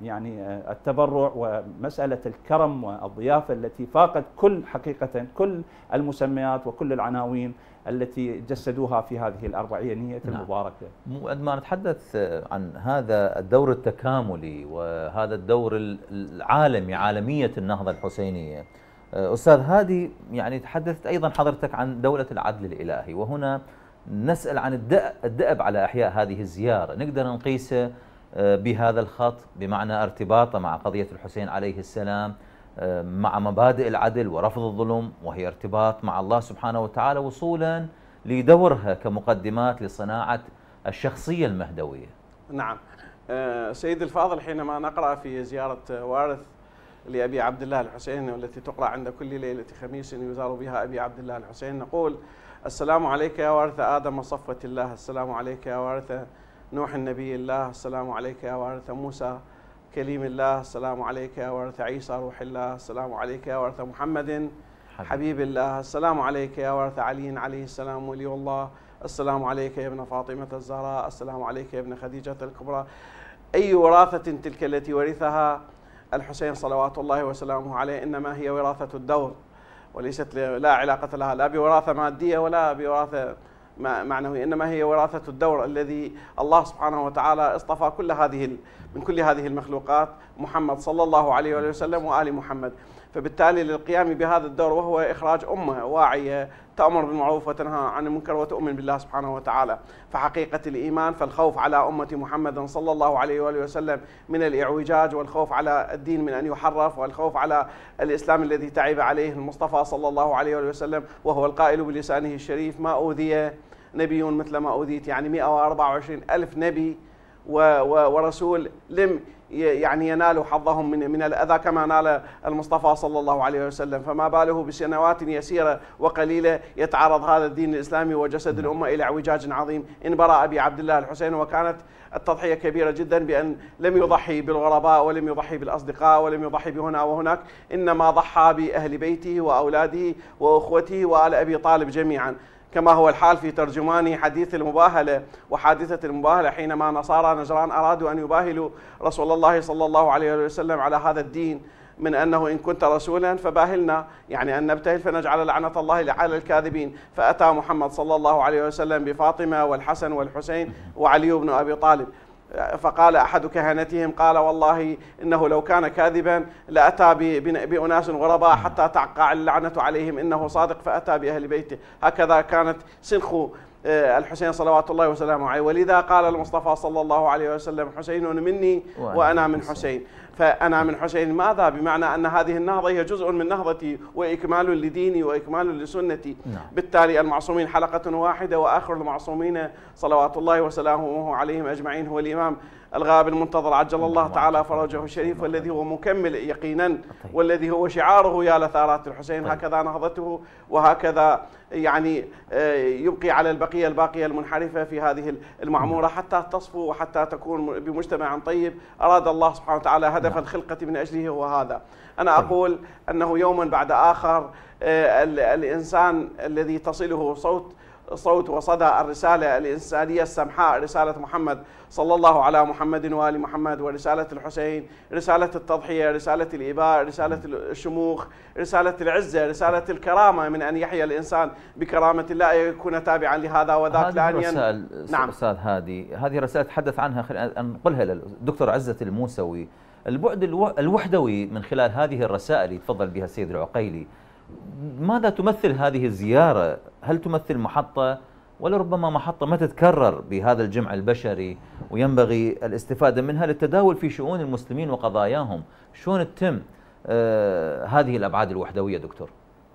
التبرع ومسألة الكرم والضيافة التي فاقت حقيقة كل المسميات وكل العناوين التي جسدوها في هذه الأربعينية المباركة. عندما نتحدث عن هذا الدور التكاملي وهذا الدور العالمي، عالمية النهضة الحسينية، أستاذ هادي، تحدثت أيضا حضرتك عن دولة العدل الإلهي، وهنا نسأل عن الدأب على إحياء هذه الزيارة. نقدر نقيسه بهذا الخط، بمعنى ارتباطه مع قضية الحسين عليه السلام، مع مبادئ العدل ورفض الظلم، وهي ارتباط مع الله سبحانه وتعالى، وصولا لدورها كمقدمات لصناعة الشخصية المهدوية. نعم سيد الفاضل، حينما نقرأ في زيارة وارث لأبي عبد الله الحسين والتي تقرأ عند كل ليلة خميس يزار بها أبي عبد الله الحسين، نقول: السلام عليك يا وارث آدم صفوة الله، السلام عليك يا وارث نوح النبي الله، السلام عليك يا وارث موسى كليم الله، السلام عليك يا وارث عيسى روح الله، السلام عليك يا وارث محمد حبيب الله، السلام عليك يا وارث علي عليه السلام ولي الله، السلام عليك يا ابن فاطمة الزهراء، السلام عليك يا ابن خديجة الكبرى. أي وراثة تلك التي ورثها الحسين صلوات الله وسلامه عليه؟ إنما هي وراثة الدور، وليست لا علاقة لها لا بوراثة مادية ولا بوراثة معنوية، إنما هي وراثة الدور الذي الله سبحانه وتعالى اصطفى من كل هذه المخلوقات محمد صلى الله عليه وسلم وآل محمد. فبالتالي للقيام بهذا الدور، وهو إخراج أمة واعية تأمر بالمعروف وتنهى عن المنكر وتؤمن بالله سبحانه وتعالى. فحقيقة الإيمان، فالخوف على أمة محمد صلى الله عليه وآله وسلم من الإعوجاج، والخوف على الدين من أن يحرف، والخوف على الإسلام الذي تعب عليه المصطفى صلى الله عليه وآله وسلم، وهو القائل بلسانه الشريف: ما أوذي نبي مثل ما أوذيت. 124 ألف نبي ورسول لم ينالوا حظهم من الأذى كما نال المصطفى صلى الله عليه وسلم، فما باله بسنوات يسيرة وقليلة يتعرض هذا الدين الإسلامي وجسد الأمة إلى اعوجاج عظيم. إن برأ أبي عبد الله الحسين، وكانت التضحية كبيرة جدا بأن لم يضحي بالغرباء ولم يضحي بالأصدقاء ولم يضحي بهنا وهناك، إنما ضحى بأهل بيته وأولاده وأخوته وآل أبي طالب جميعا. كما هو الحال في ترجمان حديث المباهلة وحادثة المباهلة، حينما نصارى نجران أرادوا أن يباهلوا رسول الله صلى الله عليه وسلم على هذا الدين، من أنه إن كنت رسولا فباهلنا، يعني أن نبتهل فنجعل لعنة الله على الكاذبين. فأتى محمد صلى الله عليه وسلم بفاطمة والحسن والحسين وعلي بن أبي طالب، فقال أحد كهنتهم قال والله إنه لو كان كاذبا لأتى بأناس غرباء حتى تعقع اللعنة عليهم، إنه صادق فأتى بأهل بيته. هكذا كانت سنخ الحسين صلوات الله وسلامه عليه، ولذا قال المصطفى صلى الله عليه وسلم حسين مني وأنا من حسين. فأنا من حسين ماذا؟ بمعنى أن هذه النهضة هي جزء من نهضتي وإكمال لديني وإكمال لسنتي. بالتالي المعصومين حلقة واحدة، وآخر المعصومين صلوات الله وسلامه عليهم أجمعين هو الإمام الغائب المنتظر عجل الله تعالى فرجه الشريف، والذي هو مكمل يقينا، والذي هو شعاره يا لثارات الحسين. هكذا نهضته، وهكذا يعني يبقي على البقية الباقية المنحرفة في هذه المعمورة حتى تصفو وحتى تكون بمجتمع طيب أراد الله سبحانه وتعالى هدف الخلقة من أجله هو هذا. أنا أقول أنه يوما بعد آخر الإنسان الذي تصله صوت وصدى الرسالة الإنسانية السمحاء، رسالة محمد صلى الله على محمد وآل محمد، ورسالة الحسين، رسالة التضحية، رسالة الإباء، رسالة الشموخ، رسالة العزة، رسالة الكرامة، من أن يحيا الإنسان بكرامة الله يكون تابعا لهذا وذاك. نعم أستاذ هادي، هذه رسالة تحدث عنها، خلينا نقولها للدكتور عزة الموسوي. البعد الوحدوي من خلال هذه الرسائل اللي تفضل بها السيد العقيلي، ماذا تمثل هذه الزيارة؟ هل تمثل محطة، ولا ربما محطة ما تتكرر بهذا الجمع البشري وينبغي الاستفادة منها للتداول في شؤون المسلمين وقضاياهم؟ شلون تتم هذه الأبعاد الوحدوية دكتور؟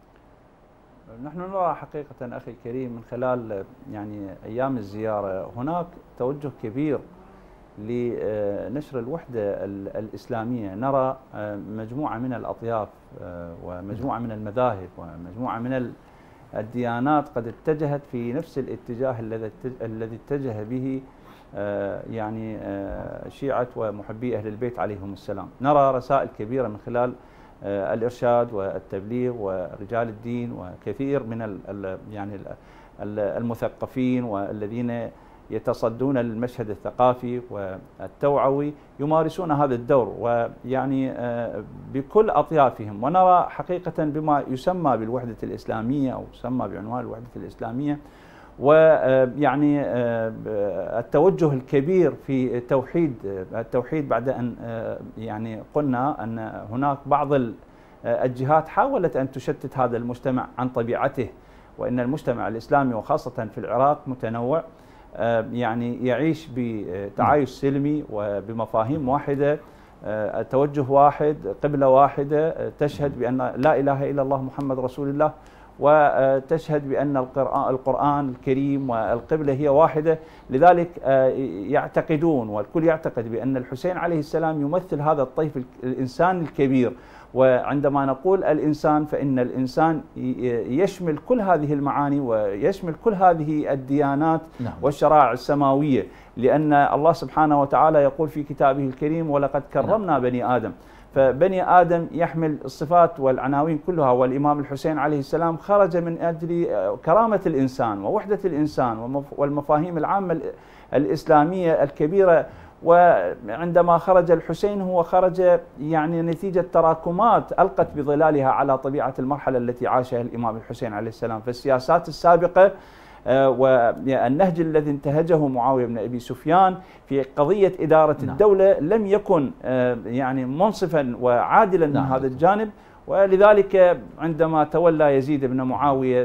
نحن نرى حقيقة أخي الكريم من خلال يعني أيام الزيارة هناك توجه كبير لنشر الوحدة الإسلامية. نرى مجموعة من الأطياف ومجموعة من المذاهب ومجموعة من الديانات قد اتجهت في نفس الاتجاه الذي اتجه به يعني شيعة ومحبي أهل البيت عليهم السلام. نرى رسائل كبيرة من خلال الإرشاد والتبليغ ورجال الدين وكثير من يعني المثقفين والذين يتصدون المشهد الثقافي والتوعوي يمارسون هذا الدور، ويعني بكل أطيافهم. ونرى حقيقة بما يسمى بالوحدة الإسلامية أو يسمى بعنوان الوحدة الإسلامية، ويعني التوجه الكبير في التوحيد بعد أن يعني قلنا أن هناك بعض الجهات حاولت أن تشتت هذا المجتمع عن طبيعته، وإن المجتمع الإسلامي وخاصة في العراق متنوع، يعني يعيش بتعايش سلمي وبمفاهيم واحدة، توجه واحد، قبلة واحدة، تشهد بأن لا إله إلا الله محمد رسول الله، وتشهد بأن القرآن الكريم والقبلة هي واحدة. لذلك يعتقدون والكل يعتقد بأن الحسين عليه السلام يمثل هذا الطيف الإنسان الكبير. وعندما نقول الإنسان فإن الإنسان يشمل كل هذه المعاني ويشمل كل هذه الديانات والشرائع السماوية، لأن الله سبحانه وتعالى يقول في كتابه الكريم ولقد كرمنا بني آدم. فبني آدم يحمل الصفات والعناوين كلها، والإمام الحسين عليه السلام خرج من أجل كرامة الإنسان ووحدة الإنسان والمفاهيم العامة الإسلامية الكبيرة. وعندما خرج الحسين هو خرج يعني نتيجة تراكمات ألقت بظلالها على طبيعة المرحلة التي عاشها الإمام الحسين عليه السلام. فالسياسات السابقة والنهج الذي انتهجه معاوية بن أبي سفيان في قضية إدارة الدولة لم يكن يعني منصفا وعادلا من هذا الجانب. ولذلك عندما تولى يزيد بن معاوية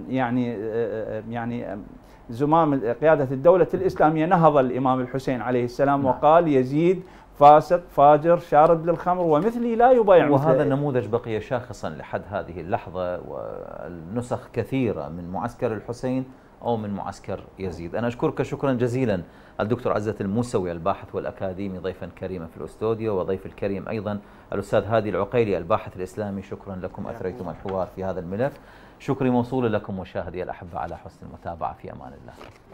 يعني زمام قيادة الدولة الإسلامية، نهض الإمام الحسين عليه السلام وقال يزيد فاسق فاجر شارب للخمر ومثلي لا يبايع. وهذا النموذج بقي شاخصا لحد هذه اللحظة، والنسخ كثيرة من معسكر الحسين أو من معسكر يزيد. أنا أشكرك شكرا جزيلا الدكتور عزة الموسوي الباحث والأكاديمي ضيفا كريما في الأستوديو، وضيف الكريم أيضا الأستاذ هادي العقيلي الباحث الإسلامي. شكرا لكم، أثريتم الحوار في هذا الملف. شكري موصول لكم مشاهدي الأحبة على حسن المتابعة. في أمان الله.